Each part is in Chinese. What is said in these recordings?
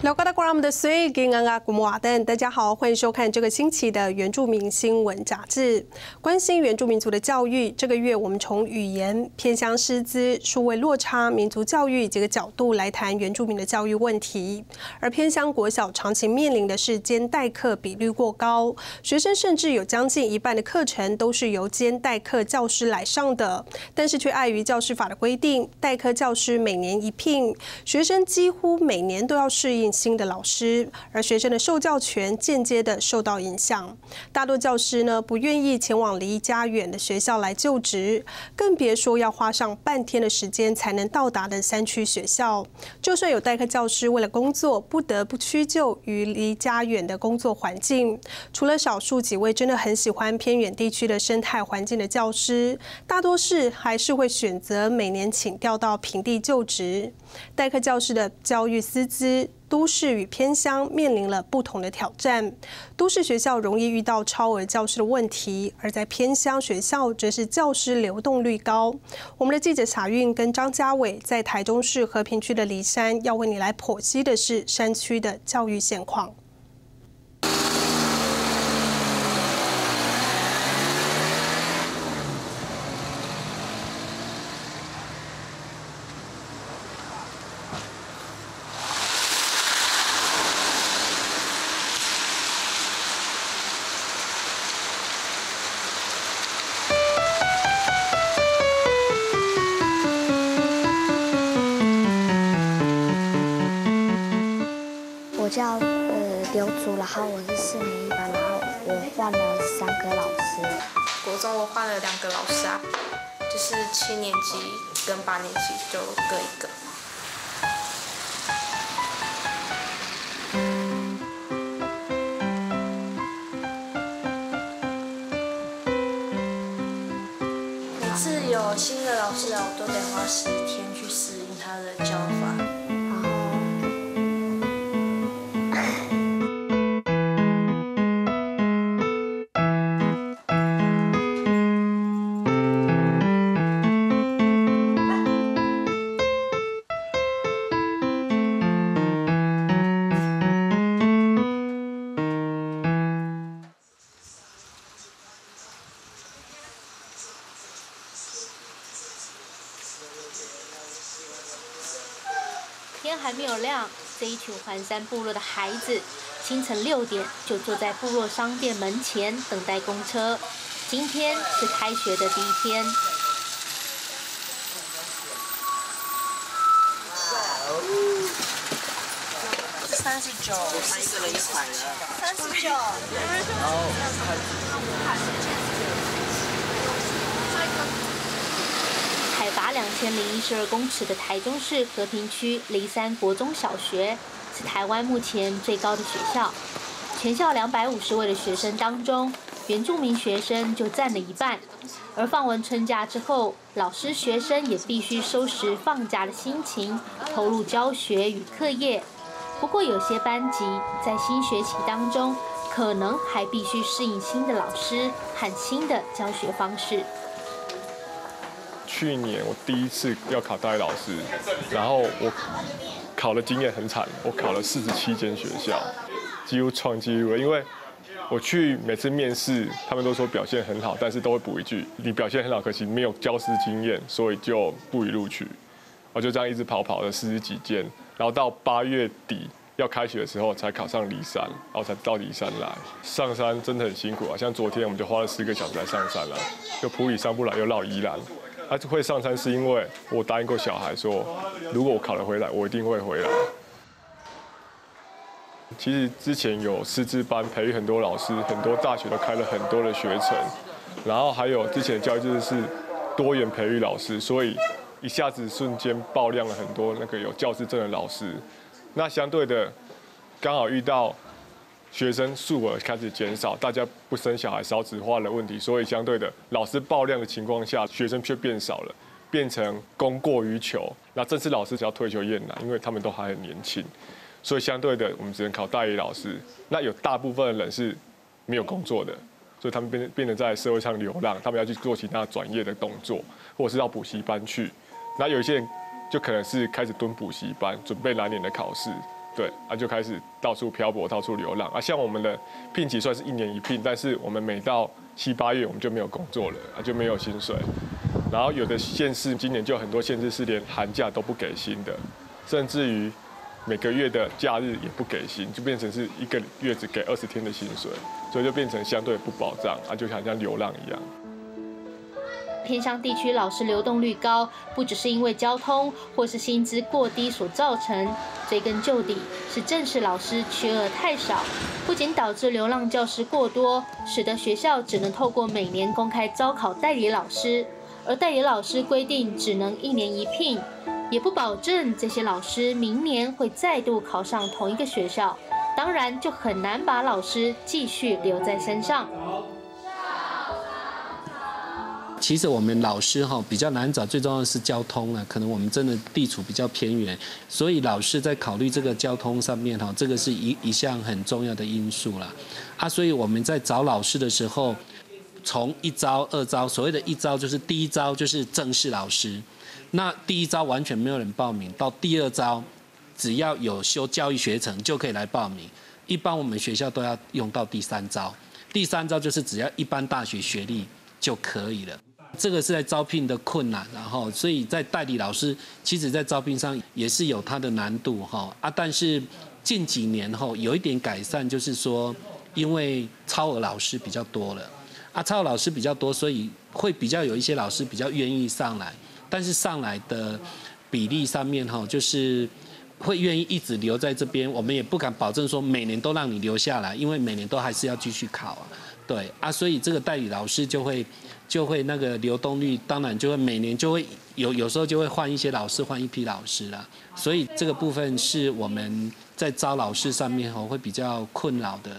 大家好，欢迎收看这个星期的原住民新闻杂志。关心原住民族的教育，这个月我们从语言、偏乡师资、数位落差、民族教育几个角度来谈原住民的教育问题。而偏乡国小长期面临的是兼代课比率过高，学生甚至有将近一半的课程都是由兼代课教师来上的，但是却碍于教师法的规定，代课教师每年一聘，学生几乎每年都要适应新的老师，而学生的受教权间接的受到影响。大多教师呢不愿意前往离家远的学校来就职，更别说要花上半天的时间才能到达的山区学校。就算有代课教师为了工作不得不屈就于离家远的工作环境，除了少数几位真的很喜欢偏远地区的生态环境的教师，大多还是会选择每年请调到平地就职。代课教师的教育师资，都市与偏乡面临了不同的挑战。都市学校容易遇到超额教师的问题，而在偏乡学校则是教师流动率高。我们的记者傻运跟张家伟在台中市和平区的梨山，要为你来剖析的是山区的教育现况。 我叫刘祖，然后我是4年1班，然后我换了3个老师。 国中我换了2个老师啊，就是7年级跟8年级就各一个。每次有新的老师来，我都得花10天去适应他的教法。 天还没有亮，这一群环山部落的孩子，清晨6点就坐在部落商店门前等待公车。今天是开学的第一天。 39，我试了1款了。39。 海拔2012公尺的台中市和平区梨山国中小学，是台湾目前最高的学校。全校250位的学生当中，原住民学生就占了一半。而放完春假之后，老师学生也必须收拾放假的心情，投入教学与课业。不过有些班级在新学期当中，可能还必须适应新的老师和新的教学方式。 去年我第一次要考大一老师，然后我考的经验很惨，我考了47间学校，几乎创纪录了。因为我去每次面试，他们都说表现很好，但是都会补一句：你表现很好，可惜没有教师经验，所以就不予录取。我就这样一直跑了40几间，然后到8月底要开学的时候才考上梨山，然后才到梨山来。上山真的很辛苦啊，像昨天我们就花了10个小时来上山了，又埔里上不来，又绕宜兰。会上山是因为我答应过小孩说，如果我考得回来，我一定会回来。其实之前有师资班培育很多老师，很多大学都开了很多的学程，然后还有之前的教育制是多元培育老师，所以一下子瞬间爆量了很多那个有教师证的老师。那相对的，刚好遇到学生数额开始减少，大家不生小孩少子化的问题，所以相对的老师爆量的情况下，学生却变少了，变成供过于求。那正式老师只要退休也难，因为他们都还很年轻，所以相对的我们只能考大一老师。那有大部分的人是没有工作的，所以他们变得在社会上流浪，他们要去做其他转业的动作，或者是到补习班去。那有一些人就可能是开始蹲补习班，准备来年的考试。 对，就开始到处漂泊，到处流浪。像我们的聘期算是1年1聘，但是我们每到7、8月我们就没有工作了，就没有薪水。然后有的县市今年就很多县市是连寒假都不给薪的，甚至于每个月的假日也不给薪，就变成是1个月只给20天的薪水，所以就变成相对不保障，就好像流浪一样。 偏乡地区老师流动率高，不只是因为交通或是薪资过低所造成，追根究底是正式老师缺额太少，不仅导致流浪教师过多，使得学校只能透过每年公开招考代理老师，而代理老师规定只能1年1聘，也不保证这些老师明年会再度考上同一个学校，当然就很难把老师继续留在山上。 其实我们老师比较难找，最重要的是交通啊，可能我们真的地处比较偏远，所以老师在考虑这个交通上面这个是一项很重要的因素啦。所以我们在找老师的时候，从1招、2招，所谓的1招就是第1招就是正式老师，那第1招完全没有人报名，到第2招只要有修教育学程就可以来报名。一般我们学校都要用到第3招，第3招就是只要一般大学学历就可以了。这个是在招聘的困难，所以在代理老师，其实在招聘上也是有它的难度但是近几年有一点改善，就是说因为超额老师比较多了超额老师比较多，所以会比较有一些老师比较愿意上来，但是上来的比例上面就是会愿意一直留在这边，我们也不敢保证说每年都让你留下来，因为每年都还是要继续考对所以这个代理老师就会那个流动率，当然就会每年就会有时候就会换一些老师，换一批老师啦。所以这个部分是我们在招老师上面会比较困扰的。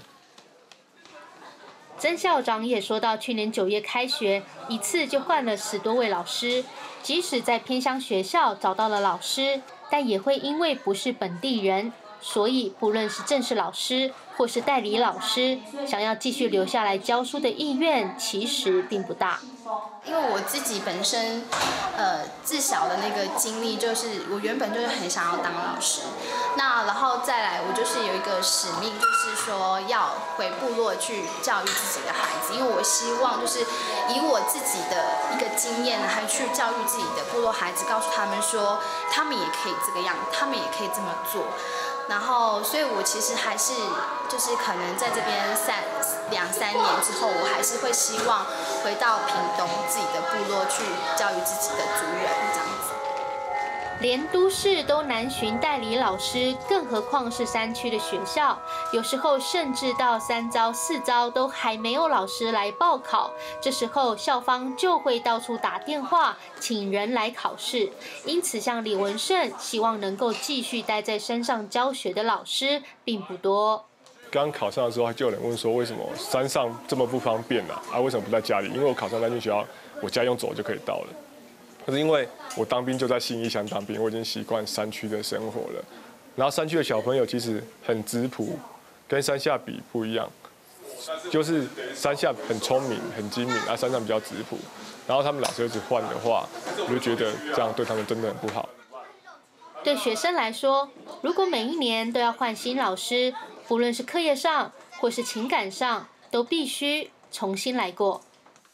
曾校长也说到，去年9月开学，一次就换了10多位老师，即使在偏乡学校找到了老师，但也会因为不是本地人，所以不论是正式老师或是代理老师，想要继续留下来教书的意愿其实并不大。 因为我自己本身，自小的那个经历就是，我原本就是很想要当老师，然后再来我就是有一个使命，就是说要回部落去教育自己的孩子，因为我希望就是以我自己的一个经验，还去教育自己的部落孩子，告诉他们说，他们也可以这个样，他们也可以这么做。然后，所以我其实还是就是可能在这边2、3年之后，我还是会希望回到屏东自己的部落去教育自己的族人这样子。 连都市都难寻代理老师，更何况是山区的学校，有时候甚至到3招、4招都还没有老师来报考，这时候校方就会到处打电话请人来考试。因此像李文胜希望能够继续待在山上教学的老师并不多。 刚考上的时候，就有人问说，为什么山上这么不方便为什么不在家里？因为我考上那间学校，我家用走就可以到了。可是因为我当兵就在信义乡当兵，我已经习惯山区的生活了。然后山区的小朋友其实很质朴，跟山下比不一样，就是山下很聪明、很精明，山上比较质朴。然后他们老师一直换的话，我就觉得这样对他们真的很不好。 对学生来说，如果每一年都要换新老师，不论是课业上或是情感上，都必须重新来过。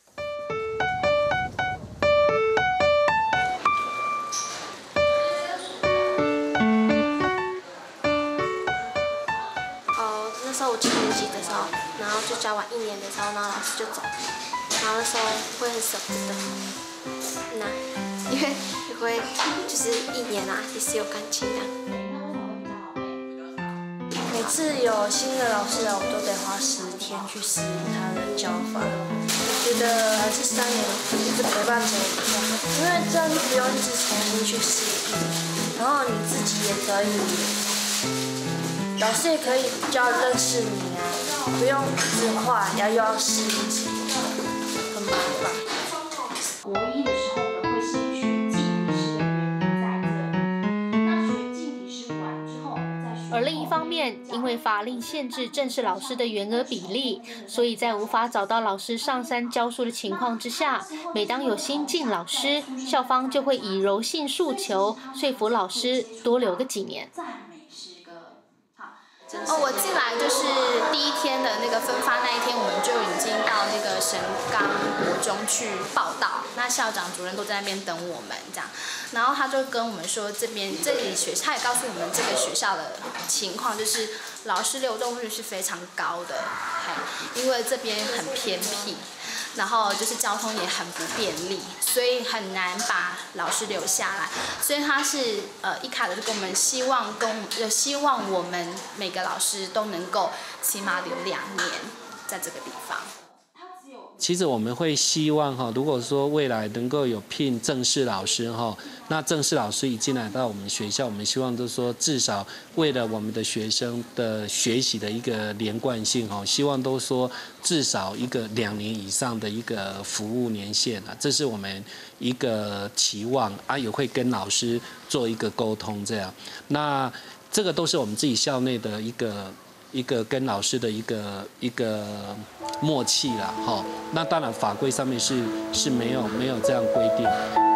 那时候我7年级的时候，然后就教完1年的时候，然后老师就走了，然后那时候会很舍不得，因为也会就是1年也是有感情的。每次有新的老师来，我都得花10天去适应他的教法。我觉得还是3年一直陪伴着我比较好，因为这样就不用一直重新去适应，然后你自己也可以，老师也可以比较认识你不用一直换，又要适应什么，很麻烦。 国1的时候呢，会先学敬礼诗的原因在这，那学敬礼诗完之后再学。而另一方面，因为法令限制正式老师的员额比例，所以在无法找到老师上山教书的情况之下，每当有新进老师，校方就会以柔性诉求说服老师多留个几年。 我进来就是第一天的那个分发那一天，我们就已经到那个神冈国中去报到，那校长、主任都在那边等我们这样，然后他就跟我们说这里他也告诉我们这个学校的情况，就是老师流动率是非常高的，因为这边很偏僻。然后就是交通也很不便利，所以很难把老师留下来。所以他是一开始就跟我们希望我们每个老师都能够起码留2年在这个地方。 其实我们会希望哈，如果说未来能够有聘正式老师哈，那正式老师一进来到我们学校，我们希望就是说至少为了我们的学生的学习的一个连贯性哈，希望都说至少一个2年以上的一个服务年限啊，这是我们一个期望啊，也会跟老师做一个沟通这样。那这个都是我们自己校内的一个跟老师的一个默契啦，哈。那当然法规上面是没有这样规定。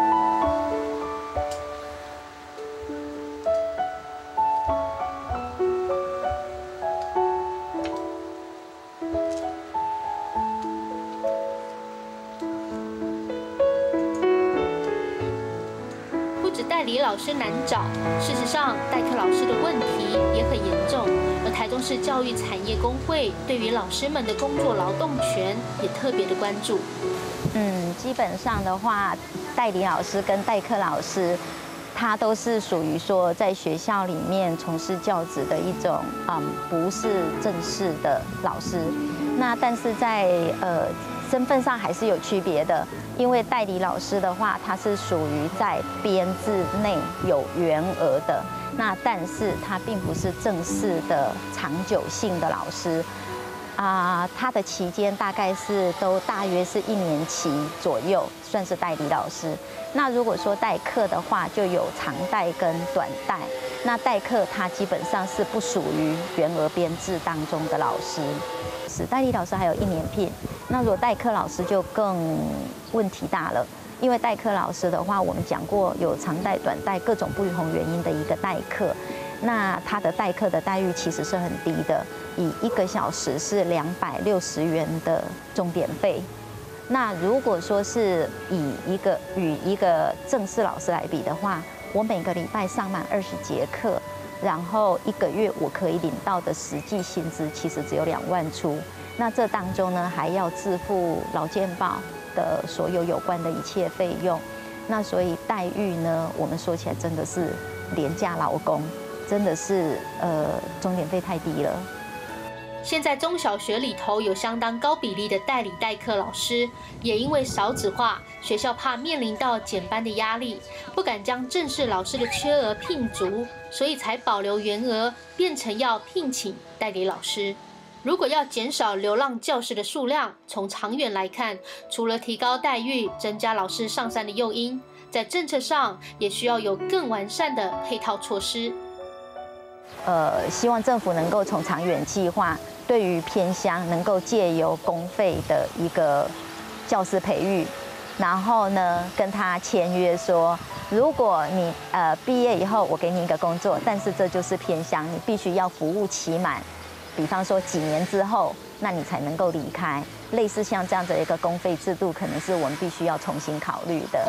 不止代理老师难找，事实上代课老师的问题也很严重。而台中市教育产业工会对于老师们的工作劳动权也特别的关注。 基本上的话，代理老师跟代课老师，他都是属于说在学校里面从事教职的一种不是正式的老师。那但是在身份上还是有区别的，因为代理老师的话，他是属于在编制内有员额的。那但是他并不是正式的长久性的老师，他的期间大概大约是1年期左右，算是代理老师。那如果说代课的话，就有长代跟短代。那代课他基本上是不属于员额编制当中的老师，代理老师还有1年聘。那如果代课老师就更问题大了。因为代课老师的话，我们讲过有长代、短代各种不同原因的一个代课，那他的代课的待遇其实是很低的，以1个小时是260元的钟点费。那如果说是与一个正式老师来比的话，我每个礼拜上满20节课，然后1个月我可以领到的实际薪资其实只有2万出。那这当中呢，还要自付劳健保的所有有关的一切费用，那所以待遇呢，我们说起来真的是廉价劳工，真的是钟点费太低了。 现在中小学里头有相当高比例的代理代课老师，也因为少子化，学校怕面临到减班的压力，不敢将正式老师的缺额聘足，所以才保留原额，变成要聘请代理老师。如果要减少流浪教师的数量，从长远来看，除了提高待遇、增加老师上山的诱因，在政策上也需要有更完善的配套措施。 希望政府能够从长远计划，对于偏乡能够借由公费的一个教师培育，然后呢跟他签约说，如果你毕业以后我给你一个工作，但是这就是偏乡，你必须要服务期满。比方说几年之后，那你才能够离开。类似像这样的一个公费制度，可能是我们必须要重新考虑的。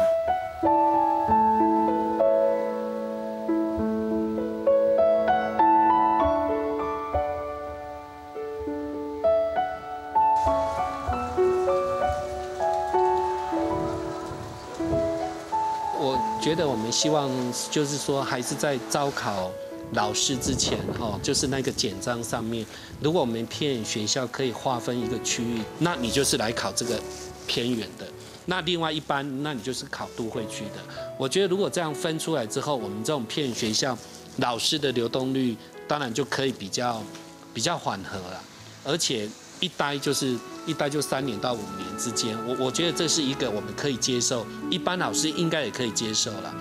我觉得我们希望就是说，还是在招考老师之前，就是那个简章上面，如果我们偏远学校可以划分一个区域，那你就是来考这个偏远的，那另外一般，那你就是考都会区的。我觉得如果这样分出来之后，我们这种偏远学校老师的流动率，当然就可以比较缓和了，而且一待就3年到5年之间，我觉得这是一个我们可以接受，一般老师应该也可以接受了。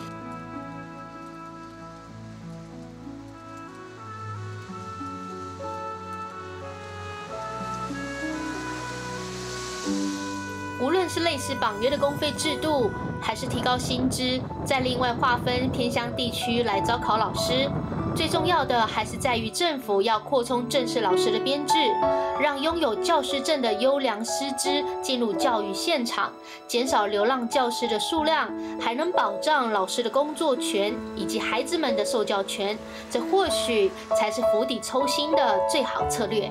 无论是类似绑约的公费制度，还是提高薪资，再另外划分偏乡地区来招考老师， 最重要的还是在于政府要扩充正式老师的编制，让拥有教师证的优良师资进入教育现场，减少流浪教师的数量，还能保障老师的工作权以及孩子们的受教权。这或许才是釜底抽薪的最好策略。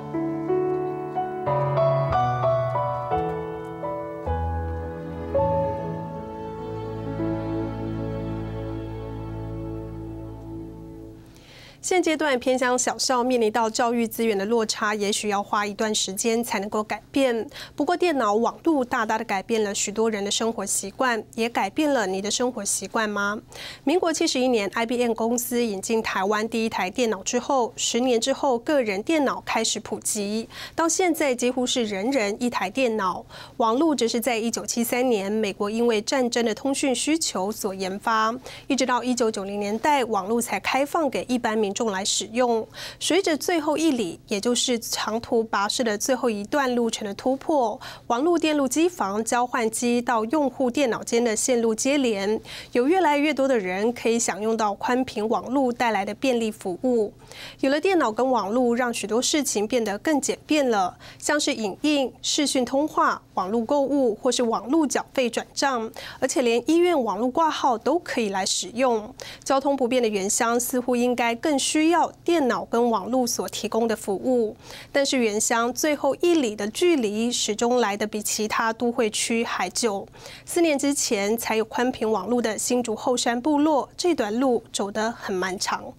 现阶段偏乡小校面临到教育资源的落差，也许要花一段时间才能够改变。不过，电脑网络大大的改变了许多人的生活习惯，也改变了你的生活习惯吗？民国71年 ，IBM 公司引进台湾第一台电脑之后，10年之后，个人电脑开始普及，到现在几乎是人人一台电脑。网络则是在1973年，美国因为战争的通讯需求所研发，一直到1990年代，网络才开放给一般民众来使用。随着最后一里，也就是长途跋涉的最后一段路程的突破，网络电路机房、交换机到用户电脑间的线路接连，有越来越多的人可以享用到宽频网络带来的便利服务。有了电脑跟网络，让许多事情变得更简便了，像是影印、视讯通话、网络购物或是网络缴费转账，而且连医院网络挂号都可以来使用。交通不便的原乡似乎应该更需要电脑跟网络所提供的服务，但是原乡最后一里的距离始终来得比其他都会区还久。4年之前才有宽频网络的新竹后山部落，这段路走得很漫长。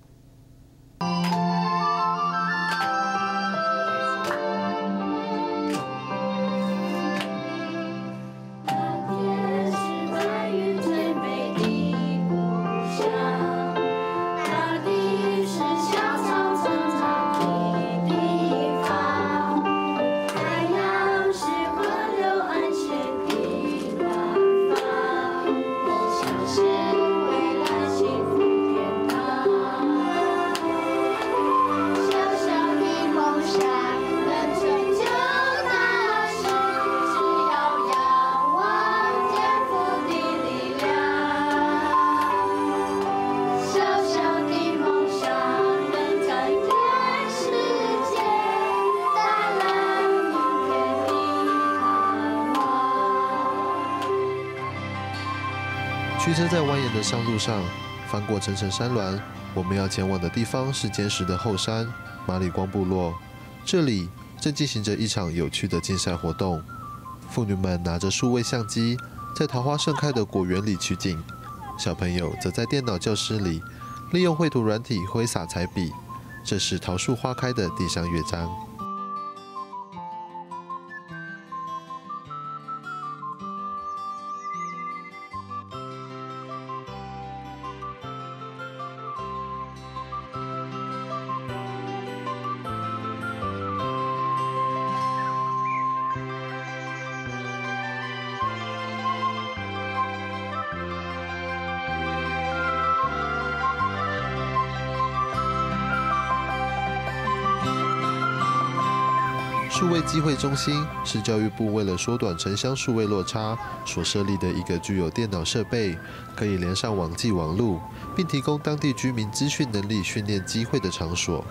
驱车在蜿蜒的上路上，翻过层层山峦，我们要前往的地方是坚实的后山马里光部落。这里正进行着一场有趣的竞赛活动，妇女们拿着数位相机，在桃花盛开的果园里取景，小朋友则在电脑教室里利用绘图软体挥洒彩笔，这是桃树花开的地上乐章。数位机会中心是教育部为了缩短城乡数位落差所设立的一个具有电脑设备，可以连上网际网路，并提供当地居民资讯能力训练机会的场所。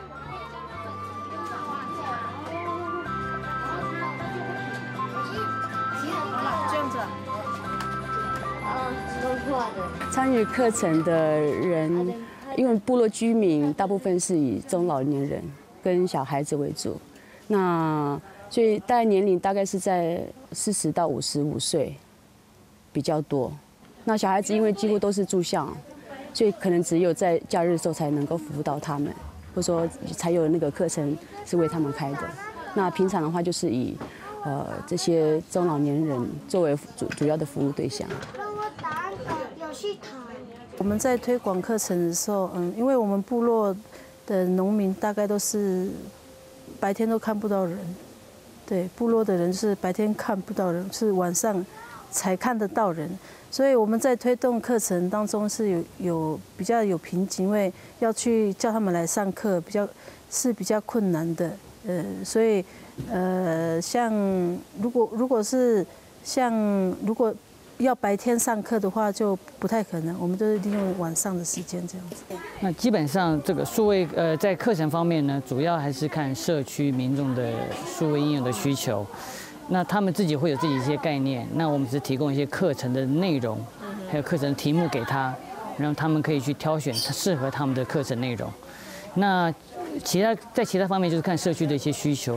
参与课程的人，因为部落居民大部分是以中老年人跟小孩子为主。那所以大概年龄大概是在40到55岁比较多。那小孩子因为几乎都是住校，所以可能只有在假日的时候才能够服务到他们，或者说才有那个课程是为他们开的。那平常的话就是以这些中老年人作为主要的服务对象。 我们在推广课程的时候，因为我们部落的农民大概都是白天都看不到人，对，部落的人是白天看不到人，是晚上才看得到人，所以我们在推动课程当中是比较有瓶颈，因为要去叫他们来上课比较困难的，所以像如果要白天上课的话就不太可能，我们都是利用晚上的时间这样子。 那基本上这个数位在课程方面呢，主要还是看社区民众的数位应用的需求。那他们自己会有自己一些概念，那我们只是提供一些课程的内容，还有课程题目给他，然后他们可以去挑选适合他们的课程内容。那在其他方面就是看社区的一些需求。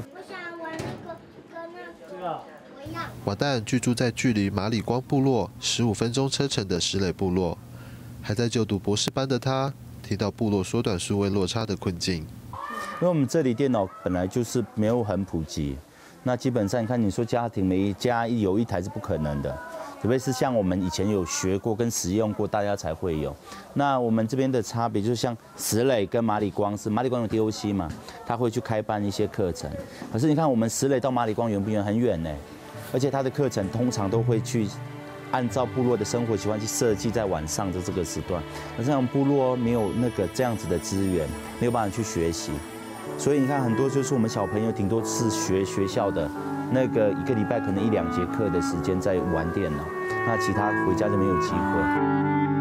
瓦旦居住在距离马里光部落15分钟车程的石垒部落，还在就读博士班的他提到部落缩短数位落差的困境。 因为我们这里电脑本来就是没有很普及，那基本上你看你说家庭每一家有一台是不可能的，除非是像我们以前有学过跟使用过，大家才会有。那我们这边的差别就是像石垒跟马里光是马里光有 DOC 嘛，他会去开办一些课程，可是你看我们石垒到马里光远不远？很远呢。而且他的课程通常都会去按照部落的生活习惯去设计在晚上的这个时段，可是像部落没有那个这样子的资源，没有办法去学习，所以你看很多就是我们小朋友顶多是学校的那个1个礼拜可能1、2节课的时间在玩电脑，那其他回家就没有机会。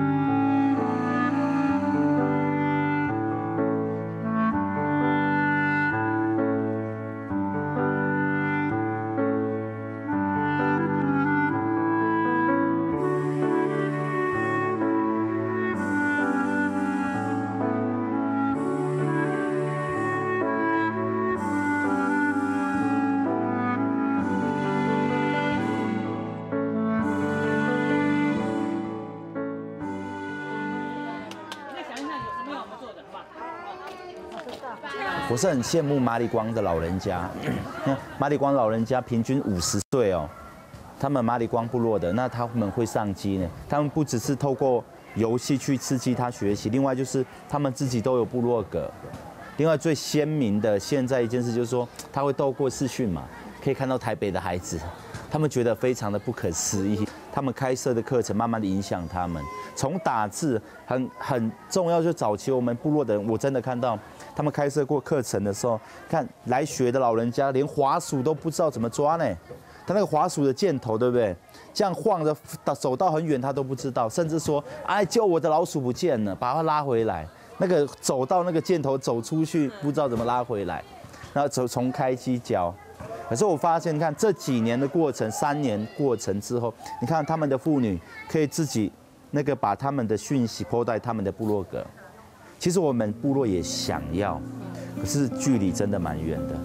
我是很羡慕马里光的老人家，马里光老人家平均50岁哦，他们马里光部落的，那他们会上机呢。他们不只是透过游戏去刺激他学习，另外就是他们自己都有部落格。另外最鲜明的现在一件事就是说，他会透过视讯嘛，可以看到台北的孩子，他们觉得非常的不可思议。他们开设的课程慢慢的影响他们，从打字很重要，就早期我们部落的人，我真的看到他们开设过课程的时候，看来学的老人家连滑鼠都不知道怎么抓呢，他那个滑鼠的箭头对不对？这样晃着走到很远他都不知道，甚至说哎救我的老鼠不见了，把它拉回来，那个走到那个箭头走出去不知道怎么拉回来，然后从开机教。可是我发现，看这几年的过程，3年过程之后，你看他们的妇女可以自己那个把他们的讯息抛在他们的部落格。其实我们部落也想要，可是距离真的蛮远的。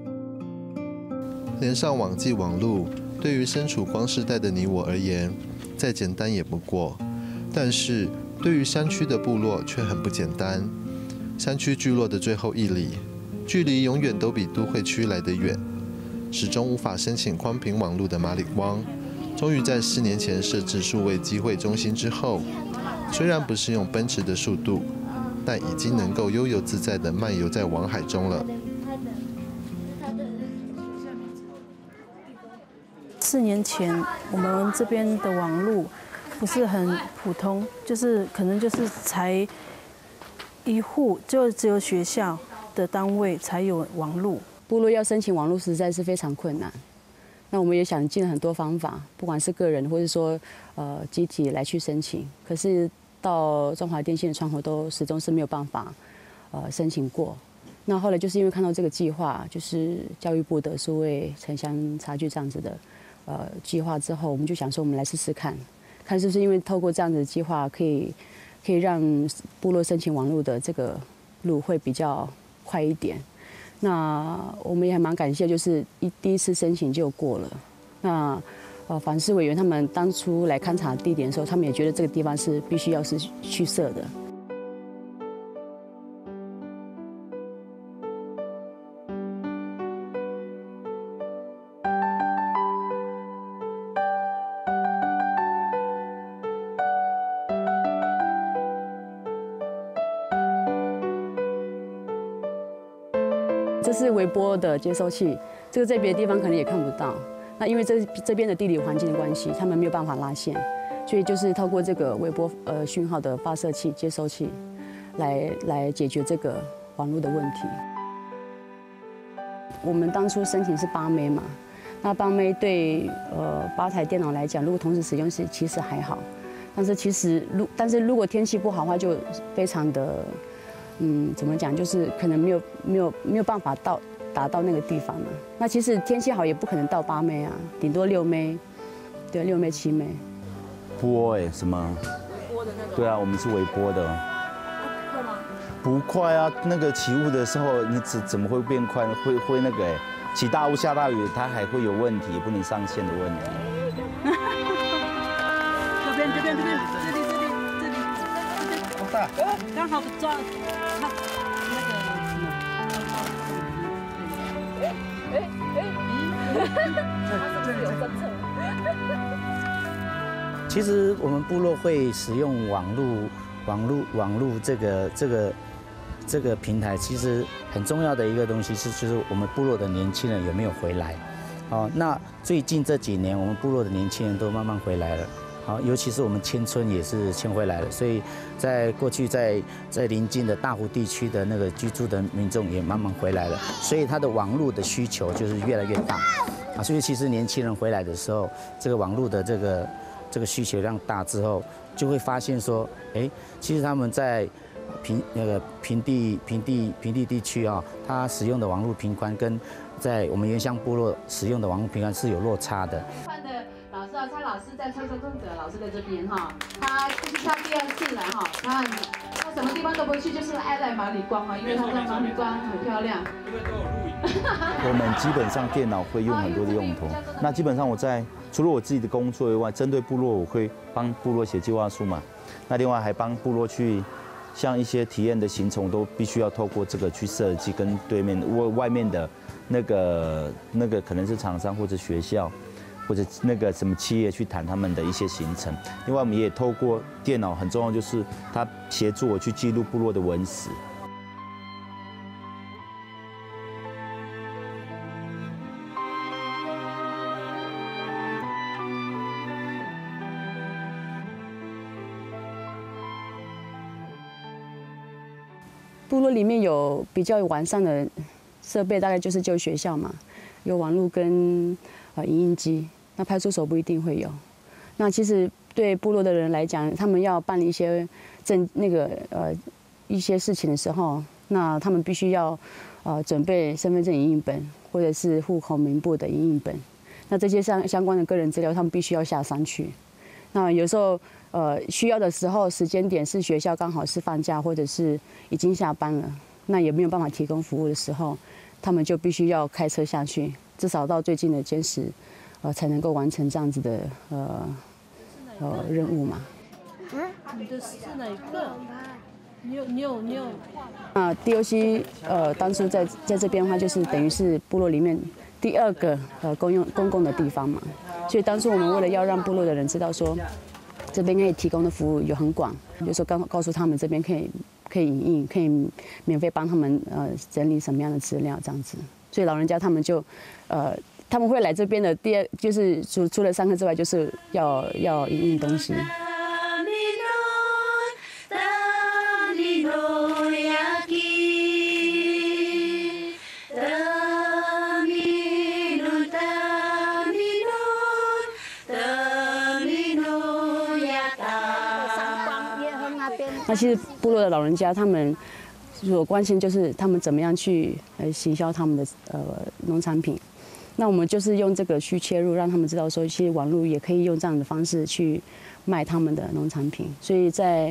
连上网际网路，对于身处光世代的你我而言，再简单也不过。但是对于山区的部落却很不简单。山区聚落的最后1里，距离永远都比都会区来得远。始终无法申请宽频网路的马里光，终于在4年前设置数位机会中心之后，虽然不是用奔驰的速度，但已经能够悠游自在地漫游在网海中了。 4年前，我们这边的网路不是很普通，就是可能就是才1户，就只有学校的单位才有网路。 部落要申请网络实在是非常困难，那我们也想尽了很多方法，不管是个人或者说集体来去申请，可是到中华电信的窗口都始终是没有办法申請過。那後來就是因為看到這個計劃，就是教育部的數位城鄉差距這樣子的計劃之後，我們就想說我們來試試看，看是不是因為透過這樣子的計劃可以讓部落申請網絡的這個路會比較快一點。那我們也還蠻感謝，就是第一次申請就過了。那反市委員他們當初來勘察地點的時候，他們也覺得這個地方是必須要是去設的。这是微波的接收器，这个在别的地方可能也看不到。那因为这边的地理环境的关系，他们没有办法拉线，所以就是透过这个微波讯号的发射器、接收器，来解决这个网络的问题。我们当初申请是8枚嘛， 那帮妹对8台电脑来讲，如果同时使用其实还好，但是如果天气不好的话，就非常的怎么讲，就是可能没有办法达到那个地方了。那其实天气好也不可能到8妹啊，顶多6妹，对，6妹7妹。 播什么？对啊，我们是微波的。快吗？不快啊，那个起雾的时候，你怎么会变快？会那个起大雾下大雨，它还会有问题，不能上线的问题。 这边，这里，好大，刚好抓它那个什么。 这里有分寸。其实我们部落会使用网络这个平台，其实很重要的一个东西就是我们部落的年轻人有没有回来。那最近这几年，我们部落的年轻人都慢慢回来了。尤其是我们迁村也是迁回来了，所以在过去在邻近的大湖地区的那个居住的民众也慢慢回来了，所以他的网络的需求就是越来越大。所以其实年轻人回来的时候，这个网络的这个需求量大之后，就会发现说，其实他们在平地地区他使用的网络频宽跟在我们原乡部落使用的网络频宽是有落差的。 老师蔡老师在蔡宗德老师在这边他就是他第2次来他什么地方都不去，就是爱来马里光因为他的马里光很漂亮。 我们基本上电脑会用很多的用途，那基本上除了我自己的工作以外，针对部落我会帮部落写计划书嘛，那另外还帮部落去像一些体验的行程，都必须要透过这个去设计，跟外面的那个可能是厂商或者学校。或者那个什么企业去谈他们的一些行程，另外我们也透过电脑，很重要就是它协助我去记录部落的文史。 部落里面有比较完善的设备，大概就是学校嘛，有网络跟影印机。那派出所不一定会有。那其实对部落的人来讲，他们要办一些一些事情的时候，那他们必须要准备身份证影印本或者是户口名簿的影印本。那这些相关的个人资料，他们必须要下山去。那有时候需要的时候，时间点是学校刚好是放假或者是已经下班了，那也没有办法提供服务的时候，他们就必须要开车下去，至少到最近的监视。才能够完成这样子的任务嘛。 你的是哪一个？你有。 DOC 当初在这边的话，就是等于是部落里面第2个公共的地方嘛。所以当初我们为了要让部落的人知道说，这边可以提供的服务有很广，就说告诉他们这边可以影印，可以免费帮他们整理什么样的资料这样子。所以老人家他们就他们会来这边的第2就是除了上课之外，就是要影印东西。那其实部落的老人家他们所关心就是他们怎么样去行销他们的农产品。那我们就是用这个去切入，让他们知道说，其实网络也可以用这样的方式去卖他们的农产品。所以在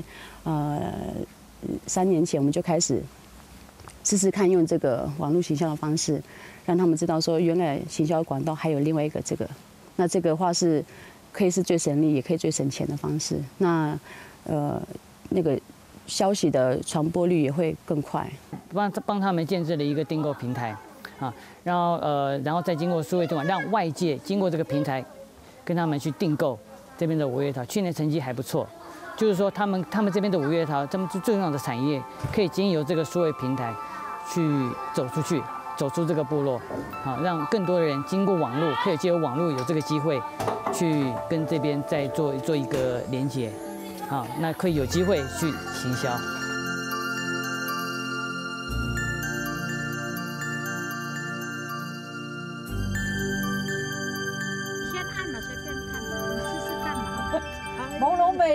3年前，我们就开始试试看用这个网络行销的方式，让他们知道说，原来行销管道还有另外一个这个。那这个话是可以是最省力，也可以最省钱的方式。那那个消息的传播率也会更快。 帮他们建制了一个订购平台。然后再经过数位推广，让外界经过这个平台，跟他们去订购这边的五月桃。去年成绩还不错，就是说他们这边的五月桃，他们最重要的产业，可以经由这个数位平台去走出去，走出这个部落，让更多的人经过网络，可以借由网络有这个机会，去跟这边再做一个连结，那可以有机会去行销。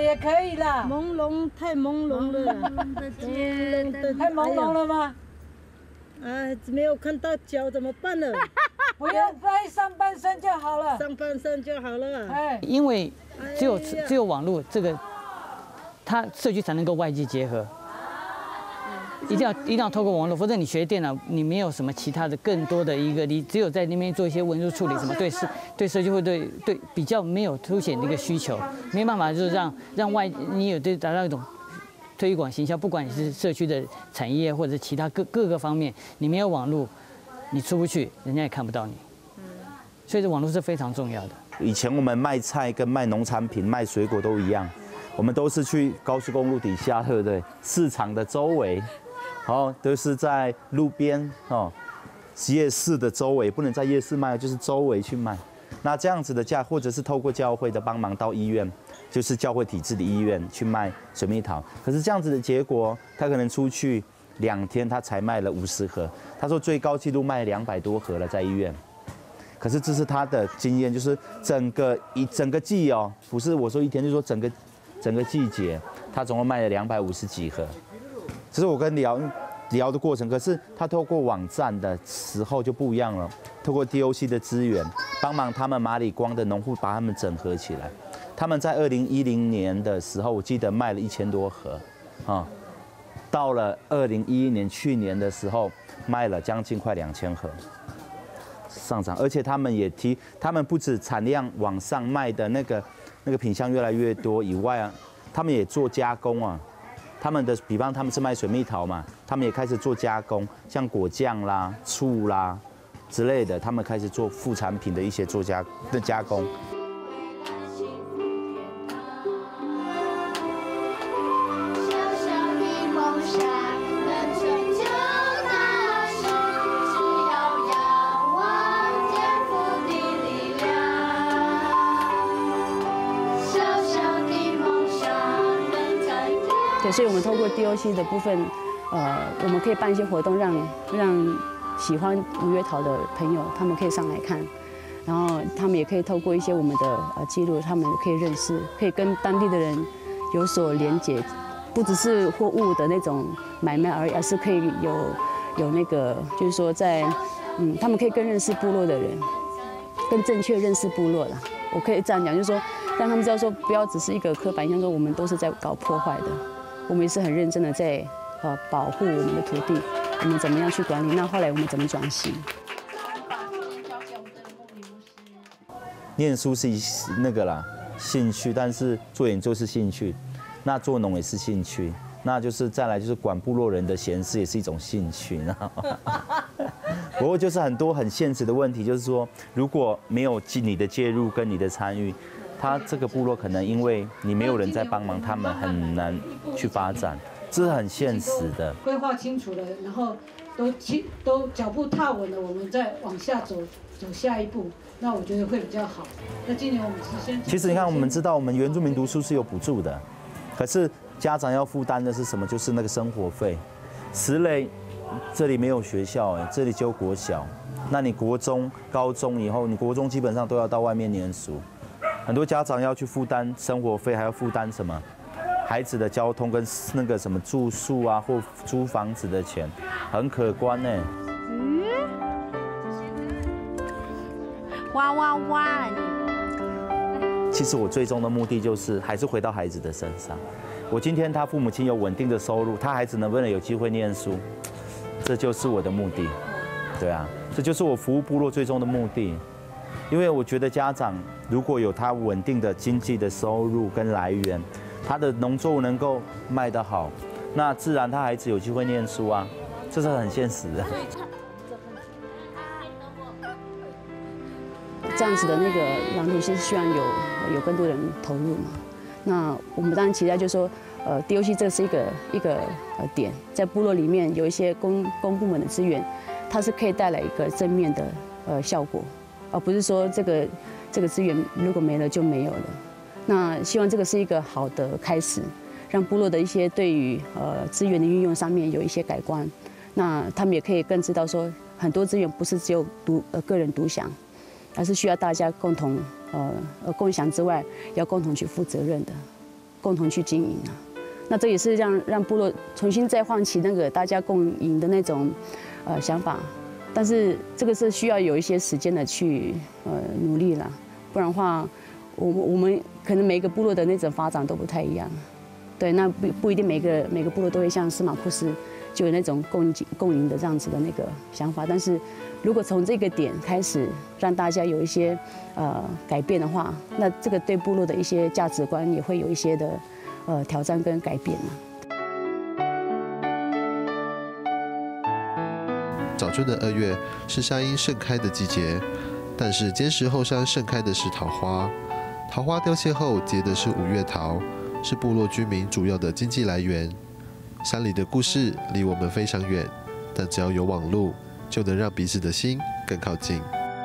也可以啦。 朦胧太朦胧了， 太朦胧了吗？ 没有看到脚怎么办呢？ 不要拍上半身就好了。 上半身就好了。 哎，因为只有网络这个，它社区才能够外界结合。一定要透过网络，否则你学电脑，你没有什么其他的更多的一个，你只有在那边做一些文书处理，什么对社区会对比较没有凸显这个需求，没办法就是让你有达到一种推广行销，不管你是社区的产业或者其他各个方面，你没有网络，你出不去，人家也看不到你。所以这网络是非常重要的。 以前我们卖菜跟卖农产品、卖水果都一样，我们都是去高速公路底下，对不对？市场的周围。都是在路边夜市的周围，不能在夜市卖，就是周围去卖。那这样子的价，或者是透过教会的帮忙到医院，就是教会体制的医院去卖水蜜桃。可是这样子的结果，他可能出去2天，他才卖了50盒。他说最高纪录卖200多盒了，在医院。可是这是他的经验，就是整个季不是我说一天，就是说整个季节，他总共卖了250几盒。这是我跟聊的过程，可是他透过网站的时候就不一样了，透过 DOC 的资源帮忙他们马里光的农户把他们整合起来。他们在2010年的时候，我记得卖了1000多盒，到了2011年去年的时候卖了将近快2000盒，上涨。而且他们也他们不止产量往上卖的那个品项越来越多以外啊，他们也做加工啊。他们的，比方他们是卖水蜜桃嘛，他们也开始做加工，像果酱啦、醋啦之类的，他们开始做副产品的一些加工。 对，所以我们透过 DOC 的部分，我们可以办一些活动，让喜欢五月桃的朋友，他们可以上来看，然后他们也可以透过一些我们的记录，他们可以认识，可以跟当地的人有所连结，不只是货物的那种买卖而已，而是可以有那个，就是说他们可以更认识部落的人，更正确认识部落啦。我可以这样讲，就是说让他们知道说，不要只是一个刻板印象，说我们都是在搞破坏的。我们也是很认真的在保护我们的土地，我们怎么样去管理？那后来我们怎么转型？ 念书是那个啦，兴趣，但是做研究是兴趣，那做农也是兴趣，那就是再来就是管部落人的闲事也是一种兴趣，不过就是很多很现实的问题，就是说如果没有你的介入跟你的参与，他这个部落可能因为你没有人在帮忙，他们很难去发展，这是很现实的。 规划清楚了，然后都脚步踏稳了，我们再往下走下一步，那我觉得会比较好。那今年我们是先。其实你看，我们知道我们原住民读书是有补助的，可是家长要负担的是什么？就是那个生活费。石垒这里没有学校，这里只有国小。那你国中、高中以后，你国中基本上都要到外面念书。很多家长要去负担生活费，还要负担什么孩子的交通跟那个什么住宿啊，或租房子的钱，很可观呢。 哇哇哇！ 其实我最终的目的就是还是回到孩子的身上。我今天他父母亲有稳定的收入，他孩子能不能有机会念书，这就是我的目的。对啊，这就是我服务部落最终的目的。因为我觉得家长如果有他稳定的经济的收入跟来源，他的农作物能够卖得好，那自然他孩子有机会念书啊，这是很现实的。 这样子的那个蓝图是希望有更多人投入嘛。那我们当然期待就是说，DOC 这是一个点，在部落里面有一些公部门的资源，它是可以带来一个正面的效果。而不是说这个资源如果没了就没有了。那希望这个是一个好的开始，让部落的一些对于资源的运用上面有一些改观。那他们也可以更知道说，很多资源不是只有个人独享，而是需要大家共同共享之外，要共同去负责任的， 共同去经营啊。那这也是让部落重新再唤起那个大家共赢的那种想法，但是这个是需要有一些时间的去努力啦，不然的话，我们可能每个部落的那种发展都不太一样。对，那不一定每个部落都会像司马库斯就有那种共赢的这样子的那个想法。但是如果从这个点开始让大家有一些改变的话，那这个对部落的一些价值观也会有一些的挑战跟改变啊。 早春的2月是山樱盛开的季节，但是尖石后山盛开的是桃花。桃花凋谢后结的是五月桃，是部落居民主要的经济来源。山里的故事离我们非常远，但只要有网路，就能让彼此的心更靠近。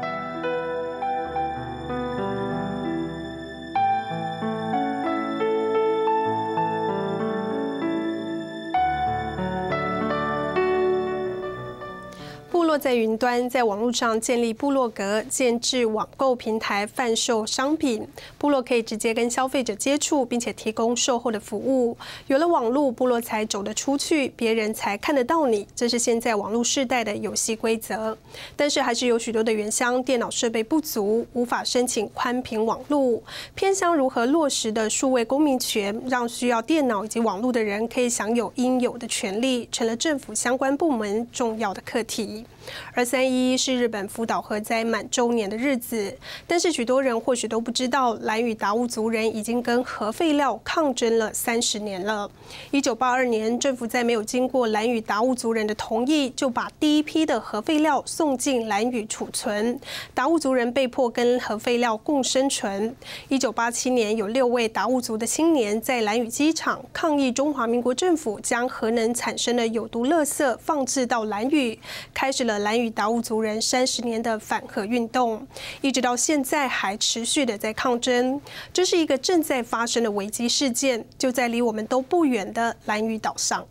部落在云端，在网络上建立部落格，建置网购平台贩售商品。部落可以直接跟消费者接触，并且提供售后的服务。有了网络，部落才走得出去，别人才看得到你。这是现在网络世代的游戏规则。但是还是有许多的原乡电脑设备不足，无法申请宽频网络。偏乡如何落实的数位公民权，让需要电脑以及网络的人可以享有应有的权利，成了政府相关部门重要的课题。而311是日本福岛核灾满周年的日子，但是许多人或许都不知道，兰屿达悟族人已经跟核废料抗争了30年了。1982年，政府在没有经过兰屿达悟族人的同意，就把第一批的核废料送进兰屿储存，达悟族人被迫跟核废料共生存。1987年，有6位达悟族的青年在兰屿机场抗议中华民国政府将核能产生的有毒垃圾放置到兰屿，开始了兰屿达悟族人30年的反核运动，一直到现在还持续的在抗争。这是一个正在发生的危机事件，就在离我们都不远的兰屿岛上。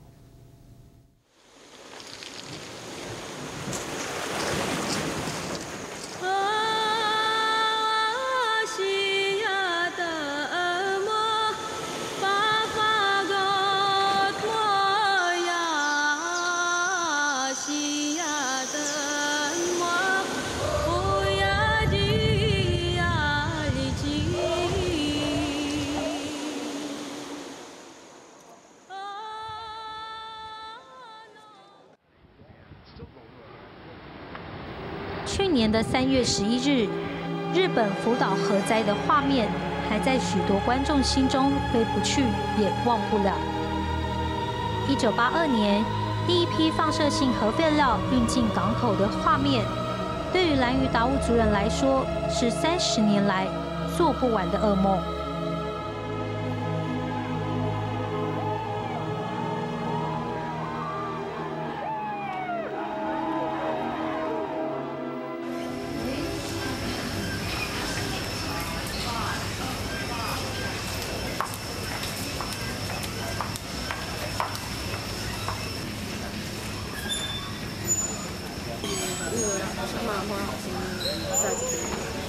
去年的3月11日，日本福岛核灾的画面还在许多观众心中挥不去也忘不了。1982年，第一批放射性核废料运进港口的画面，对于兰屿达悟族人来说，是30年来做不完的噩梦。 漫画老师在这边。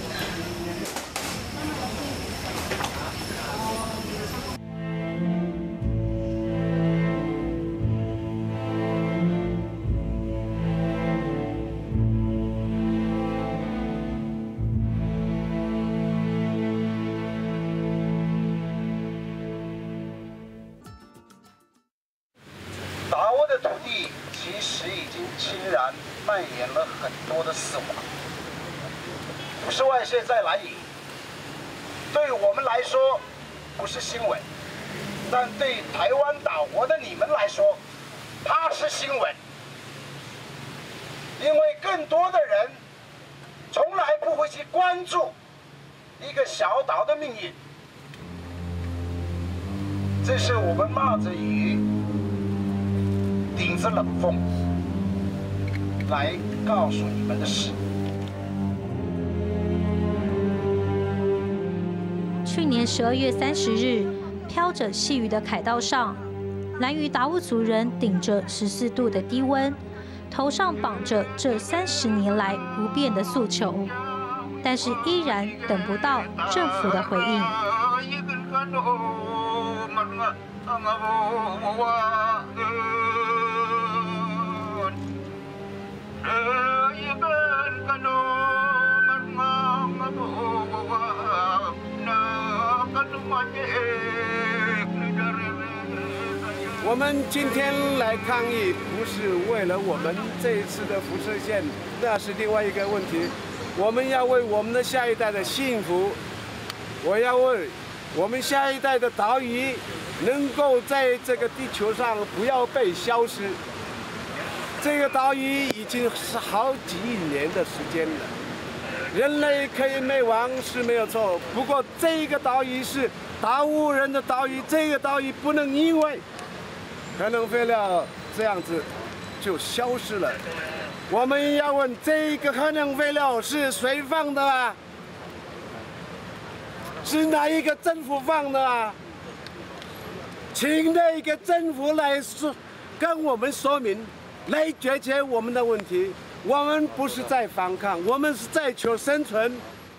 达悟的土地其实已经侵染蔓延了很多的死亡。50万现在兰屿，对于我们来说不是新闻，但对台湾岛国的你们来说，它是新闻。因为更多的人从来不会去关注一个小岛的命运。这是我们冒着雨，顶着冷风来告诉你们的事。 去年12月30日，飘着细雨的凯道上，兰屿达悟族人顶着14度的低温，头上绑着这30年来不变的诉求，但是依然等不到政府的回应。 我们今天来抗议，不是为了我们这一次的辐射线，那是另外一个问题。我们要为我们的下一代的幸福，我要为我们下一代的岛屿能够在这个地球上不要被消失。这个岛屿已经是好几亿年的时间了，人类可以灭亡是没有错，不过这个岛屿是达悟人的岛屿，这个岛屿不能因为可能废料这样子就消失了。我们要问这个可能废料是谁放的啊？是哪一个政府放的啊？请那个政府来说，跟我们说明，来解决我们的问题。我们不是在反抗，我们是在求生存。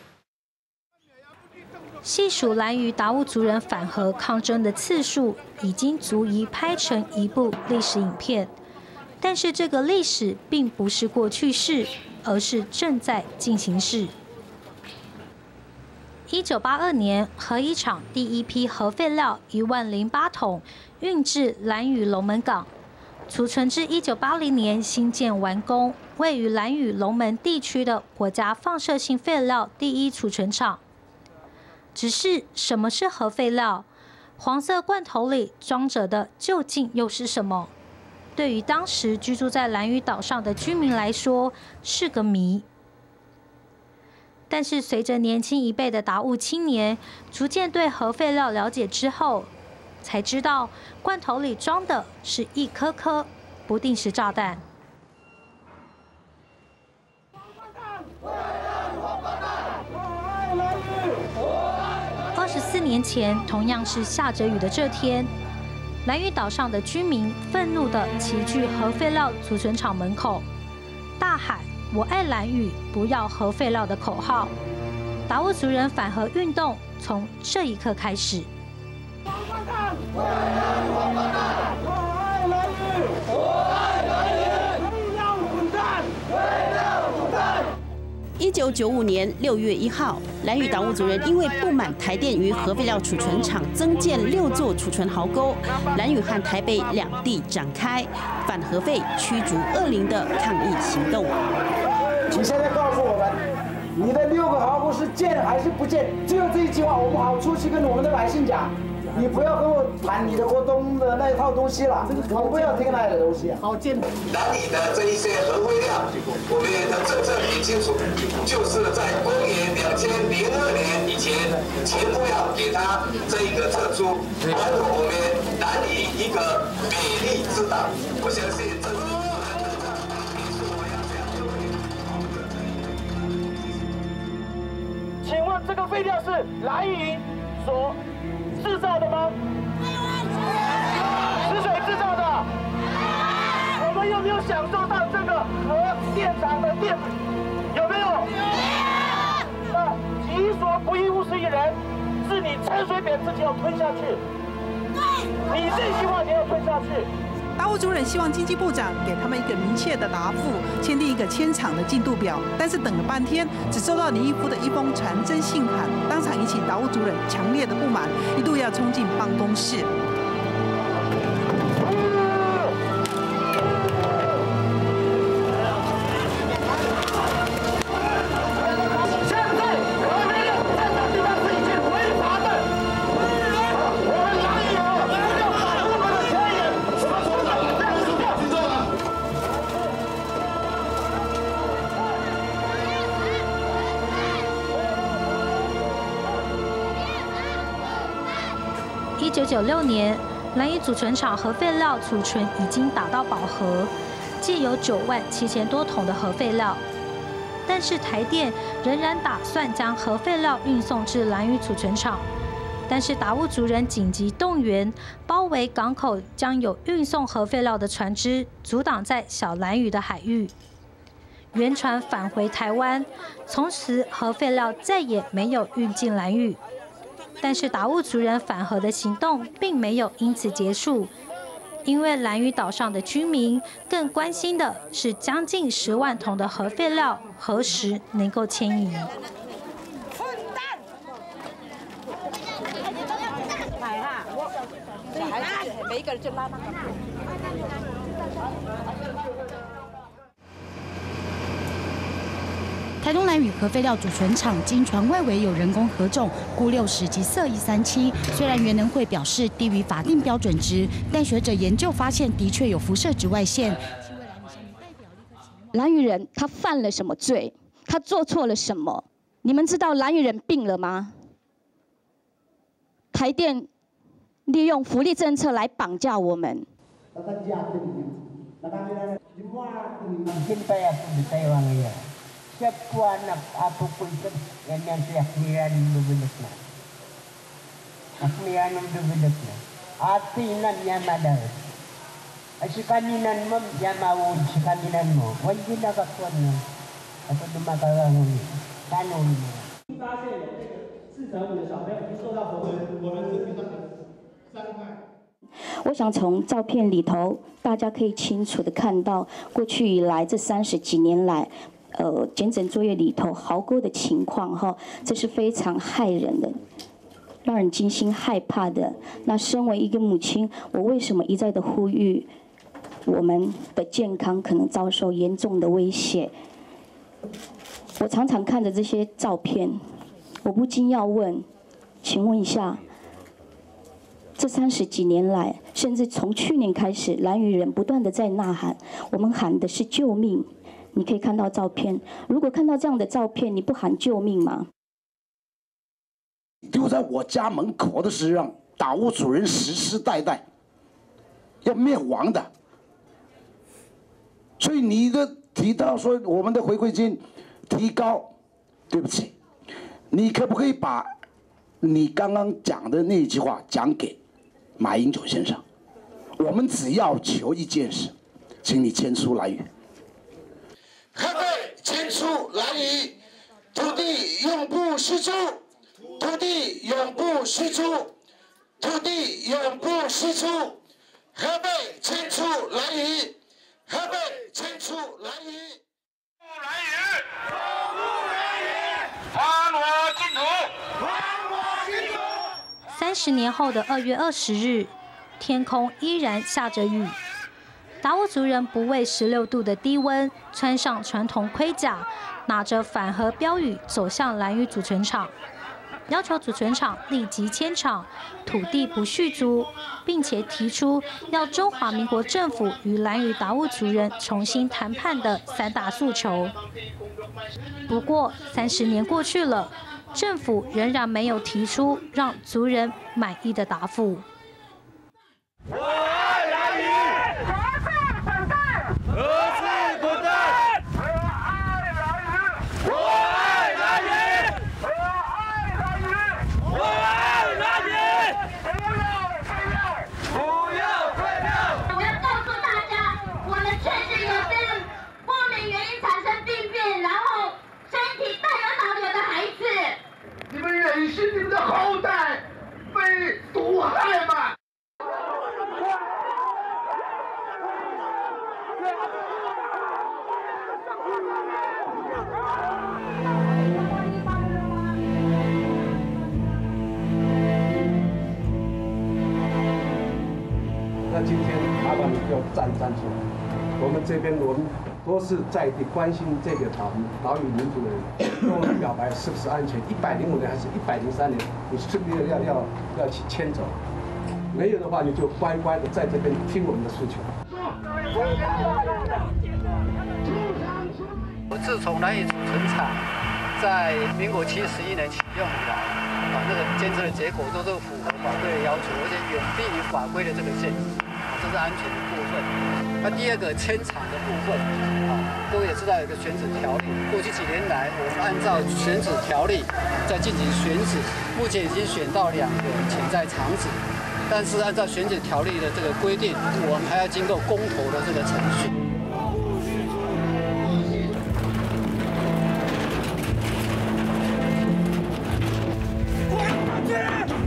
细数兰屿达悟族人反核抗争的次数，已经足以拍成一部历史影片。但是这个历史并不是过去式，而是正在进行式。1982年，核一厂第一批核废料10008桶运至兰屿龙门港，储存至1980年新建完工，位于兰屿龙门地区的国家放射性废料第一储存厂。只是什么是核废料？黄色罐头里装着的究竟又是什么？对于当时居住在兰屿岛上的居民来说是个谜。但是随着年轻一辈的达悟青年逐渐对核废料了解之后，才知道罐头里装的是一颗颗不定时炸弹。24年前，同样是下着雨的这天，兰屿岛上的居民愤怒地齐聚核废料储存厂门口，大喊“我爱兰屿，不要核废料”的口号。达悟族人反核运动从这一刻开始。 1995年6月1号，兰屿达悟族人因为不满台电于核废料储存厂增建6座储存壕沟，兰屿和台北两地展开反核废、驱逐恶灵的抗议行动。 你现在告诉我们，你的6个壕沟是建还是不建？只有这一句话，我们好出去跟我们的百姓讲。你不要跟我谈你的国东的那一套东西了，我不要听那的东西。好建。 兰屿的这一些核废料，我们的政策很清楚，就是在公元2002年以前，全部要给他这一个撤出，还有我们兰屿一个美丽之岛。我相信这是。 请问这个废料是兰屿所制造的吗？是谁制造的？我们有没有享受到这个核电厂的电？有没有？那己所不欲，勿施于人，是你陈水扁自己要吞下去。你这句话你要吞下去。 达悟族人希望经济部长给他们一个明确的答复，签订一个迁厂的进度表，但是等了半天，只收到林义夫的一封传真信函，当场引起达悟族人强烈的不满，一度要冲进办公室。 1996年，兰屿储存厂核废料储存已经达到饱和，计有97000多桶的核废料。但是台电仍然打算将核废料运送至兰屿储存厂，但是达悟族人紧急动员，包围港口将有运送核废料的船只，阻挡在小兰屿的海域。原船返回台湾，从此核废料再也没有运进兰屿。 但是达悟族人反核的行动并没有因此结束，因为兰屿岛上的居民更关心的是将近10万桶的核废料何时能够迁移。 每一个人就拉。 台东兰屿核废料储存厂经传外围有人工核种钴60及铯137，虽然原能会表示低于法定标准值，但学者研究发现的确有辐射紫外线。 兰屿人他犯了什么罪？他做错了什么？你们知道兰屿人病了吗？台电利用福利政策来绑架我们。 Siapa anak apa pun yang saya kira dibelas na. Akmian dibelas na. Atinan yang ada. Asikaninan mo yang mau sikaninan mo. Wajib nak kakuan na. Apa cuma kalau ni. Kanon. 发现有这个4.5的小朋友已经受到我们伤害。 我想从照片里头，大家可以清楚的看到，过去以来这30几年来。检诊作业里头壕沟的情况哈，这是非常害人的，让人惊心害怕的。那身为一个母亲，我为什么一再的呼吁我们的健康可能遭受严重的威胁？我常常看着这些照片，我不禁要问，请问一下，这30几年来，甚至从去年开始，兰屿人不断的在呐喊，我们喊的是救命。你可以看到照片，如果看到这样的照片，你不喊救命吗？ 丢在我家门口的是让达悟族人世世代代要灭亡的。所以你的提到说我们的回馈金提高，对不起，你可不可以把你刚刚讲的那一句话讲给马英九先生？我们只要求一件事，请你迁出兰屿。 核废迁出兰屿，土地永不释出，土地永不释出，土地永不释出，核废迁出兰屿，核废迁出兰屿。兰屿，保护兰屿，还我净土，还我净土。30年后的2月20日，天空依然下着雨。达悟族人不畏16度的低温，穿上传统盔甲，拿着反核标语走向兰屿储存场，要求储存场立即迁厂，土地不续租，并且提出要中华民国政府与兰屿达悟族人重新谈判的3大诉求。不过30年过去了，政府仍然没有提出让族人满意的答复。 忍心你们的后代被毒害吗？ 那今天麻烦你要站出来，我们这边我们都是在地关心这个岛屿民族的人，跟我们表白是不是安全？105年还是103年？你是不是要去迁走？没有的话，你就乖乖的在这边听我们的诉求。 自从兰屿储存厂在民国71年启用以来，那个监测的结果都是符合法规的要求，而且远低于法规的这个限制，这是安全的部分。那第二个迁厂的部分，各位也知道有个选址条例，过去几年来，我们按照选址条例在进行选址，目前已经选到2个潜在厂址，但是按照选址条例的这个规定，我们还要经过公投的这个程序。 滚出去！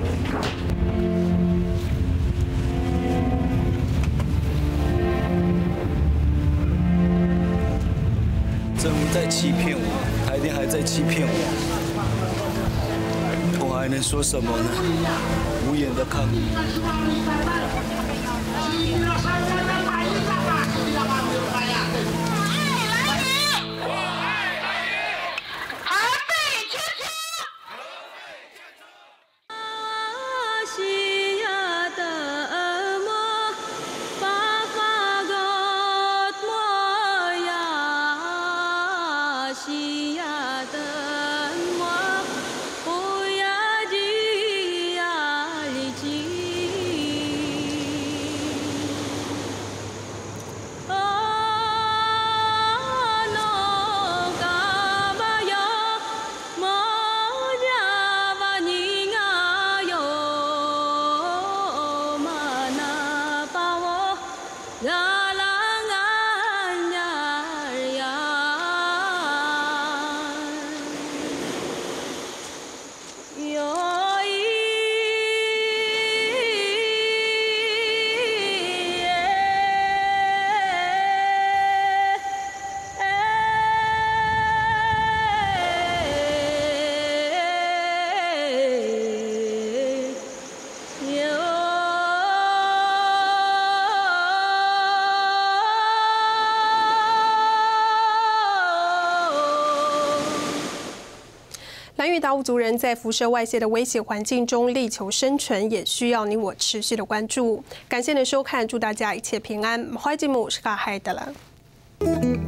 在欺骗我，台电还在欺骗我，我还能说什么呢？无言的抗议。 兰屿达悟族人在辐射外泄的威胁环境中力求生存，也需要你我持续的关注。感谢您的收看，祝大家一切平安。我是卡海德了。